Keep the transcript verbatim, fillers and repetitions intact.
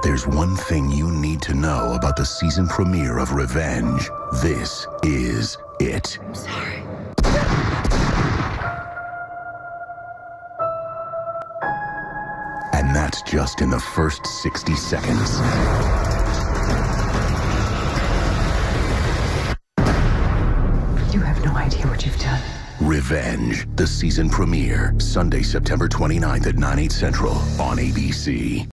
there's one thing you need to know about the season premiere of Revenge. This is it. I'm sorry. And that's just in the first sixty seconds. You have no idea what you've done. Revenge, the season premiere, Sunday, September twenty-ninth at nine, eight central on A B C.